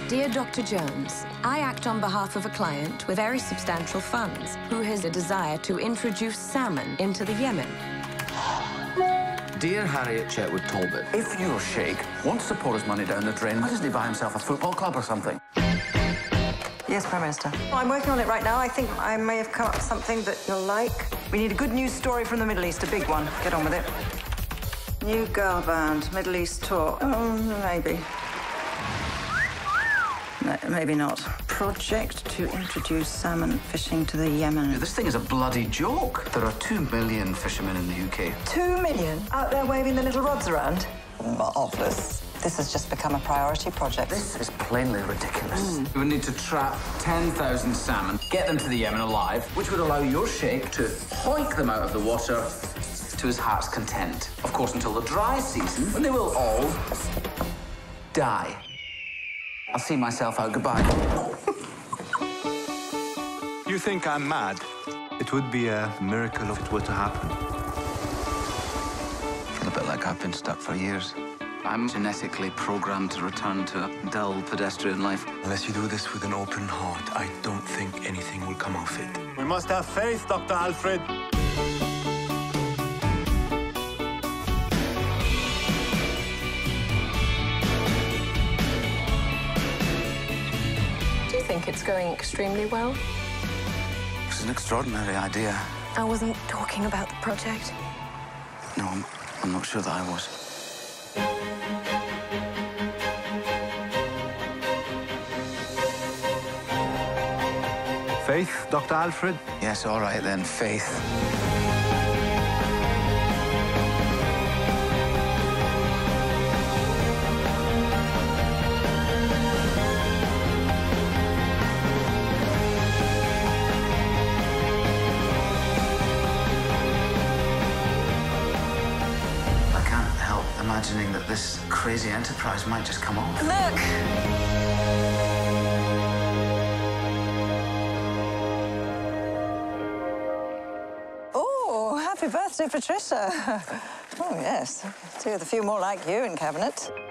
Dear Dr. Jones, I act on behalf of a client with very substantial funds who has a desire to introduce salmon into the Yemen. Dear Harriet Chetwood Talbot, if your sheikh wants to pour his money down the drain, why doesn't he buy himself a football club or something? Yes, Prime Minister. I'm working on it right now. I think I may have come up with something that you'll like. We need a good news story from the Middle East, a big one. Get on with it. New girl band, Middle East tour. Oh, maybe. No, maybe not. Project to introduce salmon fishing to the Yemen. This thing is a bloody joke. There are 2 million fishermen in the UK. 2 million out there waving the little rods around? Marvellous. This has just become a priority project. This is plainly ridiculous. We would need to trap 10,000 salmon, get them to the Yemen alive, which would allow your sheikh to hoik them out of the water to his heart's content. Of course, until the dry season, when they will all die. I'll see myself out. Goodbye. You think I'm mad? It would be a miracle if it were to happen. I feel a bit like I've been stuck for years. I'm genetically programmed to return to a dull pedestrian life. Unless you do this with an open heart, I don't think anything will come of it. We must have faith, Dr. Alfred. Do you think it's going extremely well? It's an extraordinary idea. I wasn't talking about the project. No, I'm not sure that I was. Faith, Dr. Alfred? Yes, all right then, faith. I can't help imagining that this crazy enterprise might just come off. Look! Happy birthday, Patricia. Oh, yes. See, with a few more like you in Cabinet.